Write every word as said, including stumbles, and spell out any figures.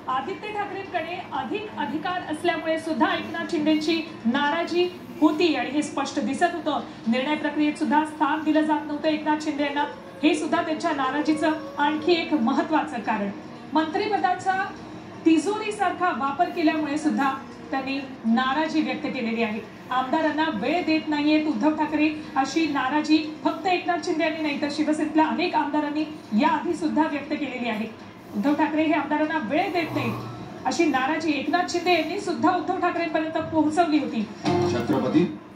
आदित्य ठाकरेंकडे अधिक अधिकार असल्यामुळे सुद्धा एकनाथ शिंदेची नाराजी होती आणि हे स्पष्ट दिसत होतं। निर्णय प्रक्रियेत सुद्धा स्थान दिलं जात नव्हतं एकनाथ शिंदे यांना, हे सुद्धा त्यांच्या नाराजीचं आणखी एक महत्त्वाचं कारण। मंत्रिपदाचा तिजोरीसारखा वापर केल्यामुळे सुद्धा त्यांनी नाराजी व्यक्त केलेली आहे। आमदारांना वेळ देत नाहीयेत उद्धव ठाकरे अशी नाराजी फक्त एकनाथ शिंदे यांनी नाही तर शिवसेनेतल्या अनेक आमदारांनी याआधी सुद्धा व्यक्त केलेली आहे। उद्धव ठाकरे हे आमदारांना वेळ देत नाहीत अशी नाराजी एकनाथ शिंदे यांनी सुद्धा उद्धव ठाकरेंपर्यंत पोहोचवली होती। छत्रपती